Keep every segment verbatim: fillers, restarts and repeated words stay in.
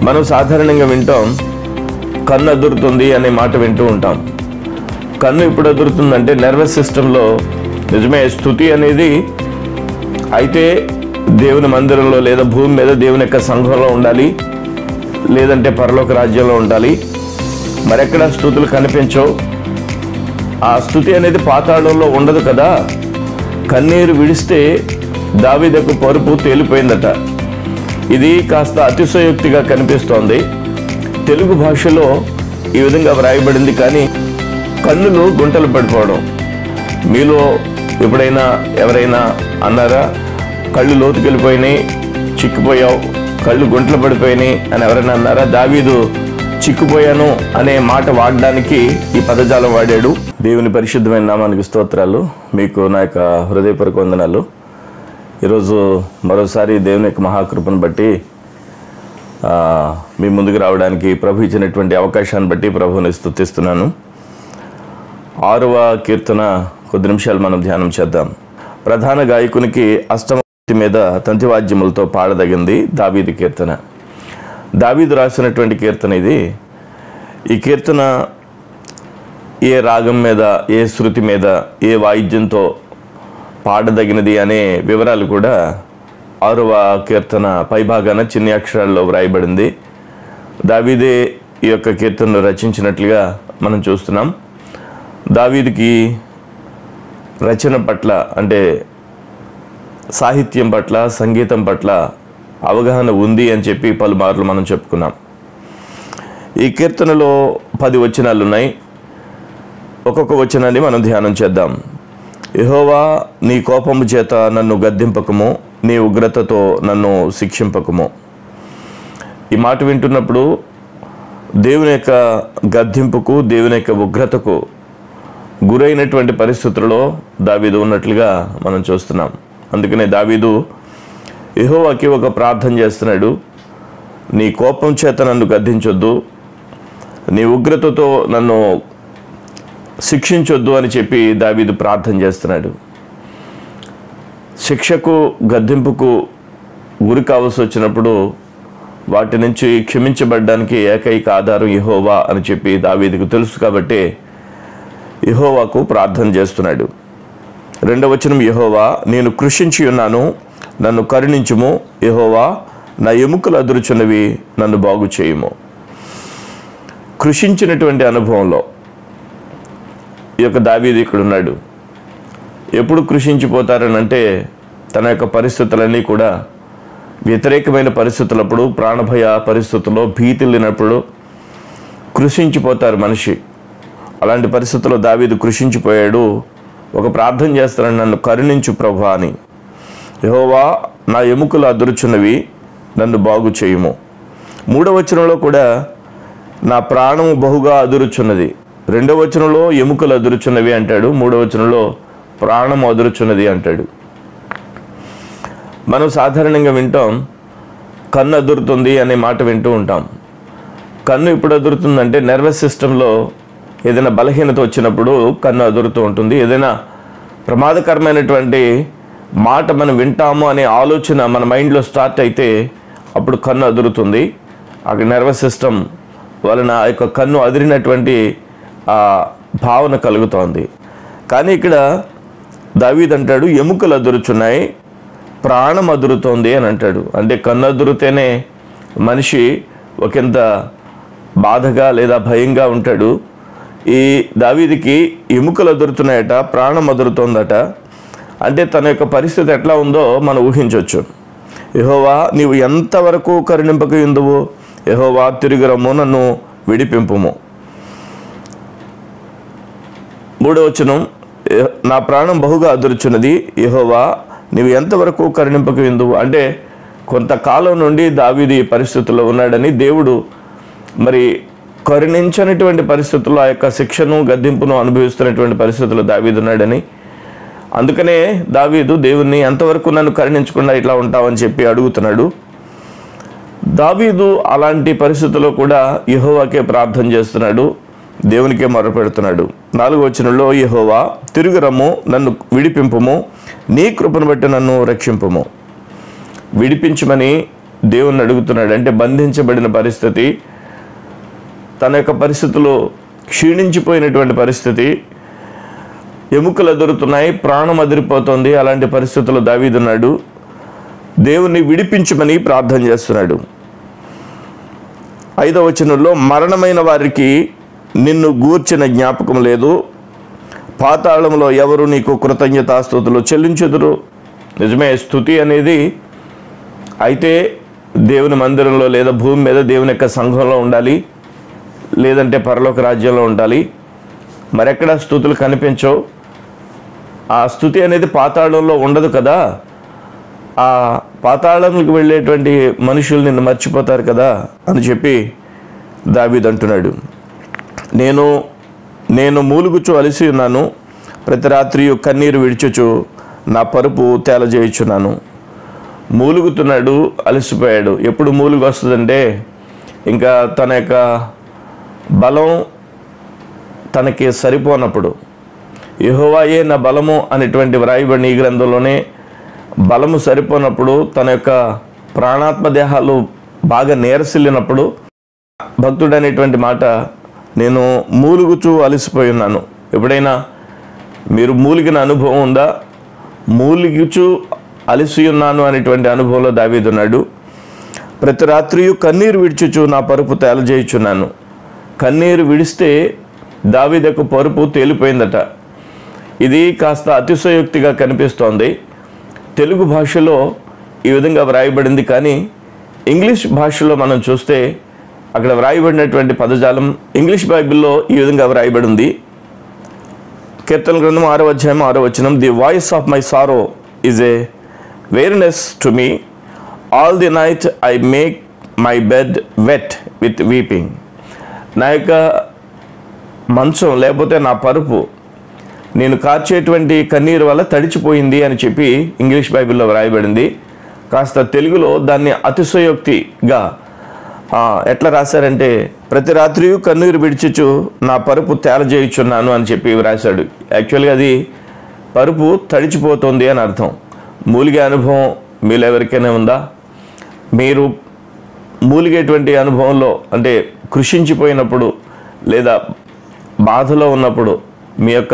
మనం సాధారణంగా వింటాం, కన్ను అదురుతుంది అనే మాట వింటూ ఉంటాం. కన్ను ఇప్పుడు అదురుతుందంటే నర్వస్ సిస్టంలో నిజమే స్తుతి అనేది అయితే దేవుని మందిరంలో లేదా భూమి మీద దేవుని యొక్క సంఘంలో ఉండాలి, లేదంటే పరలోక రాజ్యంలో ఉండాలి. మరెక్కడ స్తుతులు కనిపించవు. ఆ స్తుతి అనేది పాతాళంలో ఉండదు కదా. కన్నీరు విడిస్తే దావీదుకు పరుపు తేలిపోయిందట. ఇది కాస్త అతిశయోక్తిగా కనిపిస్తోంది. తెలుగు భాషలో ఈ విధంగా వ్రాయబడింది, కానీ కన్నులు గుంటలు పడిపోవడం. మీలో ఎప్పుడైనా ఎవరైనా అన్నారా, కళ్ళు లోతుకెళ్ళిపోయినాయి, చిక్కిపోయావు, కళ్ళు గుంటలు పడిపోయినాయి అని ఎవరైనా అన్నారా? దావీదు చిక్కుపోయాను అనే మాట వాడడానికి ఈ పదజాలం వాడాడు. దేవుని పరిశుద్ధమైన నామానికి స్తోత్రాలు. మీకు నా యొక్క హృదయపూర్వక వందనాలు. ఈరోజు మరోసారి దేవుని యొక్క మహాకృపను బట్టి మీ ముందుకు రావడానికి ప్రభు ఇచ్చినటువంటి అవకాశాన్ని బట్టి ప్రభువుని స్తుతిస్తున్నాను. ఆరవ కీర్తన కొద్ది నిమిషాలు మనం ధ్యానం చేద్దాం. ప్రధాన గాయకునికి అష్టమతి మీద తంతివాద్యములతో పాడదగింది దావీదు కీర్తన. దావీదు రాసినటువంటి కీర్తన ఇది. ఈ కీర్తన ఏ రాగం మీద, ఏ శృతి మీద, ఏ వాయిద్యంతో పాడదగినది అనే వివరాలు కూడా ఆరవ కీర్తన పైభాగాన చిన్ని అక్షరాల్లో వ్రాయబడింది. దావీదే ఈ యొక్క కీర్తనను రచించినట్లుగా మనం చూస్తున్నాం. దావీదుకి రచన పట్ల అంటే సాహిత్యం పట్ల, సంగీతం పట్ల అవగాహన ఉంది అని చెప్పి పలుమార్లు మనం చెప్పుకున్నాం. ఈ కీర్తనలో పది వచనాలు ఉన్నాయి. ఒక్కొక్క వచనాన్ని మనం ధ్యానం చేద్దాం. యెహోవా, నీ కోపము చేత నన్ను గద్దింపకము, నీ ఉగ్రతతో నన్ను శిక్షింపకము. ఈ మాట వింటున్నప్పుడు దేవుని యొక్క గద్దింపుకు, దేవుని యొక్క ఉగ్రతకు గురైనటువంటి పరిస్థితుల్లో దావీదు ఉన్నట్లుగా మనం చూస్తున్నాం. అందుకనే దావీదు యెహోవాకి ఒక ప్రార్థన చేస్తున్నాడు. నీ కోపం చేత నన్ను గద్దించొద్దు, నీ ఉగ్రతతో నన్ను శిక్షించొద్దు అని చెప్పి దావీదు ప్రార్థన చేస్తున్నాడు. శిక్షకు, గద్దింపుకు గురి కావాల్సి వచ్చినప్పుడు వాటి నుంచి క్షమించబడ్డానికి ఏకైక ఆధారం యెహోవా అని చెప్పి దావీదుకు తెలుసు కాబట్టి యెహోవాకు ప్రార్థన చేస్తున్నాడు. రెండవ వచనం, యెహోవా, నేను కృషించి ఉన్నాను, నన్ను కరుణించుము. యెహోవా, నా ఎముకలు అదురుచున్నవి, నన్ను బాగు చేయుము. కృషించినటువంటి అనుభవంలో ఈ యొక్క దావీదు ఇక్కడ ఉన్నాడు. ఎప్పుడు కృషించిపోతారనంటే తన యొక్క పరిస్థితులన్నీ కూడా వ్యతిరేకమైన పరిస్థితులప్పుడు, ప్రాణభయ పరిస్థితుల్లో, భీతి లేనప్పుడు కృషించిపోతారు మనిషి. అలాంటి పరిస్థితుల్లో దావీదు కృషించిపోయాడు. ఒక ప్రార్థన చేస్తానని, నన్ను కరుణించు ప్రభువా అని. యెహోవా, నా ఎముకలు అదురుచున్నవి, నన్ను బాగు చేయుము. మూడవ వచనంలో కూడా నా ప్రాణము బహుగా అదురుచున్నది. రెండవ వచనంలో ఎముకలు అదురుచున్నవి అంటాడు, మూడవ వచనంలో ప్రాణం అదురుచున్నది అంటాడు. మనం సాధారణంగా వింటాం, కన్ను అదురుతుంది అనే మాట వింటూ ఉంటాం. కన్ను ఇప్పుడు అదురుతుందంటే నర్వస్ సిస్టంలో ఏదైనా బలహీనత వచ్చినప్పుడు కన్ను అదురుతూ ఉంటుంది. ఏదైనా ప్రమాదకరమైనటువంటి మాట మనం వింటాము అనే ఆలోచన మన మైండ్లో స్టార్ట్ అయితే అప్పుడు కన్ను అదురుతుంది. అక్కడ నర్వస్ సిస్టమ్ వలన ఆ యొక్క కన్ను అదిరినటువంటి ఆ భావన కలుగుతోంది. కానీ ఇక్కడ దావీదు అంటాడు, ఎముకలు అదురుచున్నాయి, ప్రాణం అదురుతోంది అని అంటాడు. అంటే కన్ను అదురుతేనే మనిషి ఒకంత బాధగా లేదా భయంగా ఉంటాడు. ఈ దావీదుకి ఎముకలు అదురుతున్నాయట, ప్రాణం అదురుతోందట. అంటే తన యొక్క పరిస్థితి ఎట్లా ఉందో మనం ఊహించవచ్చు. యెహోవా, నీవు ఎంతవరకు కరుణింపక ఉందువు? యెహోవా, తిరిగిరమ్ము, నన్ను విడిపింపుము. మూడవ వచనం, నా ప్రాణం బహుగా అదురుచున్నది, యెహోవా, నీవు ఎంతవరకు కరుణింపక ఉందువు. అంటే కొంతకాలం నుండి దావీదు ఈ పరిస్థితుల్లో ఉన్నాడని, దేవుడు మరి కరుణించనటువంటి పరిస్థితుల్లో ఆ యొక్క శిక్షను, గద్దింపును అనుభవిస్తున్నటువంటి పరిస్థితుల్లో దావీదు ఉన్నాడని, అందుకనే దావీదు దేవుణ్ణి ఎంతవరకు నన్ను కరుణించకుండా ఇట్లా ఉంటావని చెప్పి అడుగుతున్నాడు. దావీదు అలాంటి పరిస్థితుల్లో కూడా యెహోవాకే ప్రార్థన చేస్తున్నాడు, దేవునికే మొరపెడుతున్నాడు. నాలుగో వచనంలో, యెహోవా, తిరుగురమ్ము, నన్ను విడిపింపుము, నీ కృపను బట్టి నన్ను రక్షింపుము. విడిపించమని దేవుణ్ణి అడుగుతున్నాడు. అంటే బంధించబడిన పరిస్థితి, తన యొక్క పరిస్థితులు క్షీణించిపోయినటువంటి పరిస్థితి, ఎముకలు అదురుతున్నాయి, ప్రాణం అదిరిపోతుంది. అలాంటి పరిస్థితుల్లో దావీదున్నాడు. దేవుణ్ణి విడిపించమని ప్రార్థన చేస్తున్నాడు. ఐదవ వచనంలో, మరణమైన వారికి నిన్ను గూర్చిన జ్ఞాపకం లేదు, పాతాళంలో ఎవరు నీకు కృతజ్ఞతాస్తుతులు చెల్లించుదురు. నిజమే, స్తుతి అనేది అయితే దేవుని మందిరంలో లేదా భూమి మీద దేవుని యొక్క సంఘంలో ఉండాలి, లేదంటే పరలోక రాజ్యంలో ఉండాలి. మరెక్కడ స్తుతులు కనిపించవు. ఆ స్తుతి అనేది పాతాళంలో ఉండదు కదా. ఆ పాతాళంలోకి వెళ్ళేటువంటి మనుషులు నిన్ను మర్చిపోతారు కదా అని చెప్పి దావీదు అంటున్నాడు. నేను నేను మూలుగుచు అలసి ఉన్నాను, ప్రతి రాత్రి కన్నీరు విడిచుచు నా పరుపు తేలజేయుచున్నాను. మూలుగుతున్నాడు, అలసిపోయాడు. ఎప్పుడు మూలుగు వస్తుందంటే ఇంకా తన యొక్క బలం తనకి సరిపోనప్పుడు. యెహోవాయే నా బలము అనేటువంటి వ్రాయబడిన ఈ గ్రంథంలోనే బలము సరిపోనప్పుడు, తన యొక్క ప్రాణాత్మ దేహాలు బాగా నీరసిల్లినప్పుడు భక్తుడు అనేటువంటి మాట, నేను మూలుగుచూ అలసిపోయి ఉన్నాను. ఎప్పుడైనా మీరు మూలిగిన అనుభవం ఉందా? మూలిగుచూ అలసి ఉన్నాను అనేటువంటి అనుభవంలో దావీదున్నాడు. ప్రతి రాత్రి కన్నీరు విడిచుచు నా పరుపు తేలజేయుచున్నాను. కన్నీరు విడిస్తే దావీదుకు పరుపు తేలిపోయిందట. ఇది కాస్త అతిశయోక్తిగా కనిపిస్తోంది. తెలుగు భాషలో ఈ విధంగా వ్రాయబడింది, కానీ ఇంగ్లీష్ భాషలో మనం చూస్తే అక్కడ వ్రాయబడినటువంటి పదజాలం ఇంగ్లీష్ బైబిల్లో ఈ విధంగా వ్రాయబడింది. కీర్తన గ్రంథం ఆరో అధ్యాయం ఆరో వచనం, the voice of my sorrow is a weariness to me, all the night I make my bed wet with weeping. నా యొక్క మంచం లేకపోతే నా పరుపు నేను కార్చేటువంటి కన్నీరు వల్ల తడిచిపోయింది అని చెప్పి ఇంగ్లీష్ బైబిల్లో వ్రాయబడింది. కాస్త తెలుగులో దాన్ని అతిశయోక్తిగా ఎట్లా రాశారంటే, ప్రతి రాత్రి కన్నీరు విడిచుచు నా పరుపు తేలజేయుచున్నాను అని చెప్పి వ్రాశాడు. యాక్చువల్గా అది పరుపు తడిచిపోతుంది అని అర్థం. మూలిగే అనుభవం మీలో ఎవరికైనా ఉందా? మీరు మూలిగేటువంటి అనుభవంలో, అంటే కృషించిపోయినప్పుడు లేదా బాధలో ఉన్నప్పుడు మీ యొక్క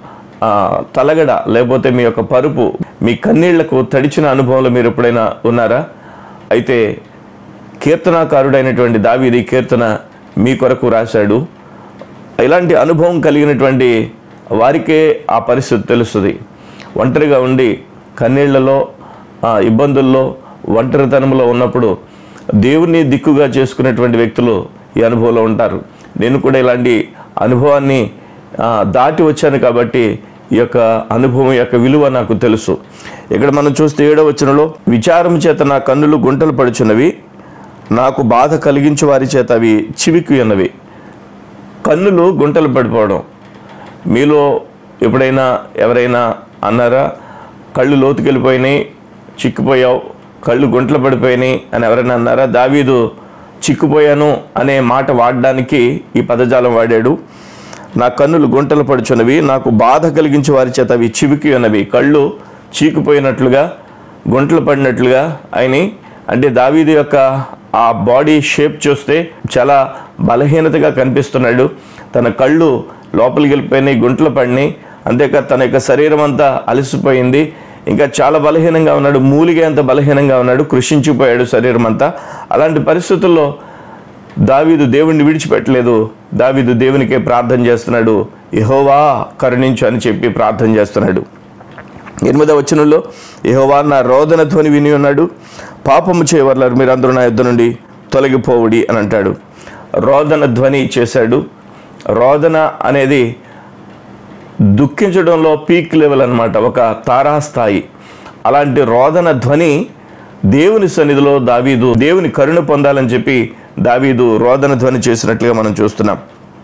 తలగడ లేకపోతే మీ యొక్క పరుపు మీ కన్నీళ్లకు తడిచిన అనుభవంలో మీరు ఎప్పుడైనా ఉన్నారా? అయితే కీర్తనాకారుడైనటువంటి దావీదు ఈ కీర్తన మీ కొరకు రాశాడు. ఇలాంటి అనుభవం కలిగినటువంటి వారికే ఆ పరిస్థితి తెలుస్తుంది. ఒంటరిగా ఉండి కన్నీళ్లలో, ఇబ్బందుల్లో, ఒంటరితనంలో ఉన్నప్పుడు దేవుని దిక్కుగా చేసుకునేటువంటి వ్యక్తులు ఈ అనుభవంలో ఉంటారు. నేను కూడా ఇలాంటి అనుభవాన్ని దాటి వచ్చాను కాబట్టి ఈ యొక్క అనుభవం యొక్క విలువ నాకు తెలుసు. ఇక్కడ మనం చూస్తే ఏడవ వచనంలో, విచారం చేత నా కన్నులు గుంటలు పడుచున్నవి, నాకు బాధ కలిగించే వారి చేత అవి చివికి ఉన్నవి. కన్నులు గుంటలు పడిపోవడం. మీలో ఎప్పుడైనా ఎవరైనా అన్నారా, కళ్ళు లోతుకెళ్ళిపోయినాయి, చిక్కిపోయావు, కళ్ళు గుంటలు పడిపోయినాయి అని ఎవరైనా అన్నారా? దావీదు చిక్కుపోయాను అనే మాట వాడడానికి ఈ పదజాలం వాడాడు. నా కన్నులు గుంటలు పడుచున్నవి, నాకు బాధ కలిగించే వారి చేత అవి చివికి ఉన్నవి. కళ్ళు చీకిపోయినట్లుగా, గుంటలు పడినట్లుగా అయినాయి. అంటే దావీదు యొక్క ఆ బాడీ షేప్ చూస్తే చాలా బలహీనతగా కనిపిస్తున్నాడు. తన కళ్ళు లోపలికి వెళ్ళిపోయినాయి, గుంటలు పడినాయి. అంతేకాదు తన యొక్క శరీరం అంతా అలసిపోయింది, ఇంకా చాలా బలహీనంగా ఉన్నాడు, మూలిగే అంత బలహీనంగా ఉన్నాడు, కృషించిపోయాడు శరీరం అంతా. అలాంటి పరిస్థితుల్లో దావీదు దేవుణ్ణి విడిచిపెట్టలేదు. దావీదు దేవునికే ప్రార్థన చేస్తున్నాడు, యెహోవా కరుణించు అని చెప్పి ప్రార్థన చేస్తున్నాడు. ఎనిమిదవ వచనంలో, యెహోవా నా రోదన ధ్వని విని ఉన్నాడు, పాపము చేయవర్లారు మీరందరూ నా యుద్ధ నుండి తొలగిపోవుడి అని అంటాడు. రోదన ధ్వని చేశాడు. రోదన అనేది దుఃఖించడంలో పీక్ లెవెల్ అన్నమాట, ఒక తారాస్థాయి. అలాంటి రోదన ధ్వని దేవుని సన్నిధిలో దావీదు దేవుని కరుణ పొందాలని చెప్పి దావీదు రోదన ధ్వని చేసినట్లుగా మనం చూస్తున్నాం.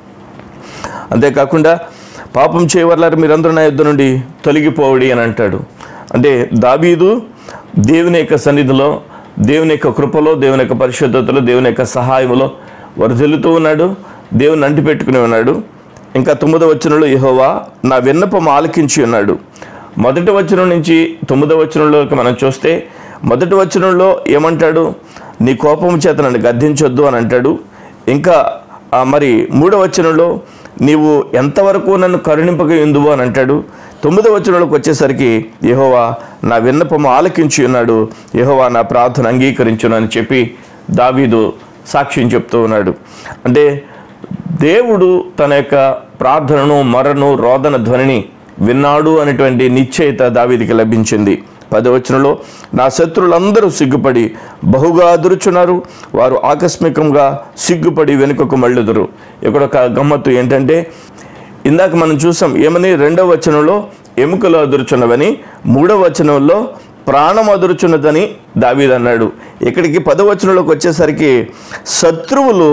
అంతేకాకుండా పాపం చేయవర్లారు మీరందరూ నా యుద్ధ నుండి తొలగిపోవడి అని అంటాడు. అంటే దావీదు దేవుని యొక్క సన్నిధిలో, దేవుని యొక్క కృపలో, దేవుని యొక్క పరిశుద్ధతలో, దేవుని యొక్క సహాయములో వర్ధిల్లుతూ ఉన్నాడు, దేవుని అంటి పెట్టుకుని ఉన్నాడు. ఇంకా తొమ్మిదవ వచనంలో, యెహోవా నా విన్నపం ఆలకించి ఉన్నాడు. మొదటి వచనం నుంచి తొమ్మిదవ వచనంలోకి మనం చూస్తే, మొదటి వచనంలో ఏమంటాడు? నీ కోపం చేత నన్ను గద్దించొద్దు అని అంటాడు. ఇంకా మరి మూడవ వచనంలో నీవు ఎంతవరకు నన్ను కరుణింపక ఎందువు అని అంటాడు. తొమ్మిదవ వచనంలోకి వచ్చేసరికి యెహోవా నా విన్నపము ఆలకించి ఉన్నాడు, యెహోవా నా ప్రార్థన అంగీకరించును అని చెప్పి దావీదు సాక్ష్యం చెప్తూ ఉన్నాడు. అంటే దేవుడు తన యొక్క ప్రార్థనను, మొరను, రోదన ధ్వనిని విన్నాడు అనేటువంటి నిశ్చయిత దావీదుకి లభించింది. పదవచనంలో నా శత్రులందరూ సిగ్గుపడి బహుగా అదురుచున్నారు, వారు ఆకస్మికంగా సిగ్గుపడి వెనుకకు మళ్ళుదురు. ఇక్కడ ఒక గమ్మత్తు ఏంటంటే, ఇందాక మనం చూసాం ఏమని, రెండవ వచనంలో ఎముకలు అదురుచున్నవని, మూడవ వచనంలో ప్రాణం అదురుచున్నదని దావీదు అన్నాడు. ఇక్కడికి పదవచనంలోకి వచ్చేసరికి శత్రువులు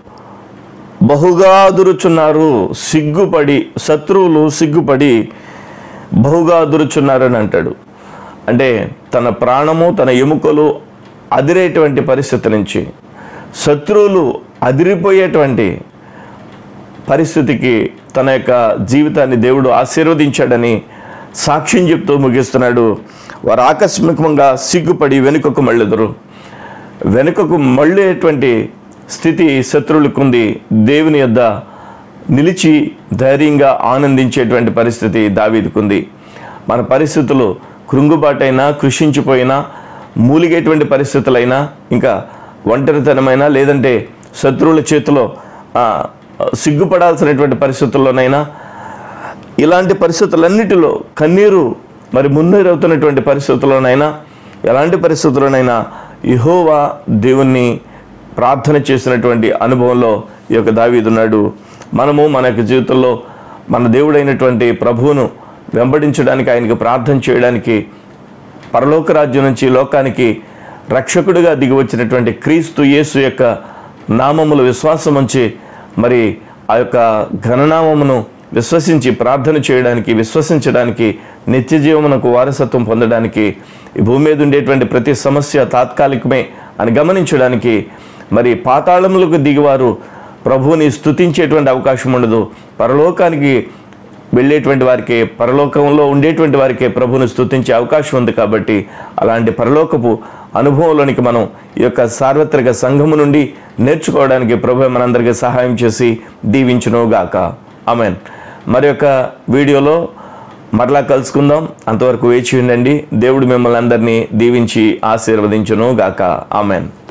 బహుగా అదురుచున్నారు, సిగ్గుపడి, శత్రువులు సిగ్గుపడి బహుగా అదురుచున్నారని అంటాడు. అంటే తన ప్రాణము, తన ఎముకలు అదిరేటువంటి పరిస్థితి నుంచి శత్రువులు అదిరిపోయేటువంటి పరిస్థితికి తన యొక్క జీవితాన్ని దేవుడు ఆశీర్వదించాడని సాక్ష్యం చెప్తూ ముగిస్తున్నాడు. వారు ఆకస్మికంగా సిగ్గుపడి వెనుకకు మళ్ళెదురు. వెనుకకు మళ్ళేటువంటి స్థితి శత్రువులకు ఉంది. దేవుని యొద్ద నిలిచి ధైర్యంగా ఆనందించేటువంటి పరిస్థితి దావీదుకుంది. మన పరిస్థితులు కృంగుబాటైనా, కృషించిపోయినా, మూలిగేటువంటి పరిస్థితులైనా, ఇంకా ఒంటరితనమైనా, లేదంటే శత్రువుల చేతిలో సిగ్గుపడాల్సినటువంటి పరిస్థితుల్లోనైనా, ఇలాంటి పరిస్థితులన్నిటిలో కన్నీరు మరి మున్నీరవుతున్నటువంటి పరిస్థితుల్లోనైనా, ఎలాంటి పరిస్థితుల్లోనైనా యెహోవా దేవుణ్ణి ప్రార్థన చేసినటువంటి అనుభవంలో ఈ యొక్క దావీదు ఉన్నాడు. మనము మన యొక్క జీవితంలో మన దేవుడైనటువంటి ప్రభువును వెంబడించడానికి, ఆయనకు ప్రార్థన చేయడానికి, పరలోక రాజ్యం నుంచి లోకానికి రక్షకుడిగా దిగి వచ్చినటువంటి క్రీస్తు యేసు యొక్క నామములు విశ్వాసం ఉంచి మరి ఆ యొక్క ఘననామమును విశ్వసించి ప్రార్థన చేయడానికి, విశ్వసించడానికి, నిత్య జీవమునకు వారసత్వం పొందడానికి, ఈ భూమి మీద ఉండేటువంటి ప్రతి సమస్య తాత్కాలికమే అని గమనించడానికి, మరి పాతాళములకు దిగివారు ప్రభువుని స్తుతించేటువంటి అవకాశం ఉండదు. పరలోకానికి వెళ్ళేటువంటి వారికి, పరలోకంలో ఉండేటువంటి వారికి ప్రభువుని స్తుతించే అవకాశం ఉంది. కాబట్టి అలాంటి పరలోకపు అనుభవంలోనికి మనం ఈ యొక్క సార్వత్రిక సంఘము నుండి నేర్చుకోవడానికి ప్రభు మనందరికీ సహాయం చేసి దీవించునుగాక. ఆమెన్. మరి యొక్క వీడియోలో మరలా కలుసుకుందాం. అంతవరకు వేచి ఉండండి. దేవుడు మిమ్మల్ని అందరినీ దీవించి ఆశీర్వదించునుగాక. ఆమెన్.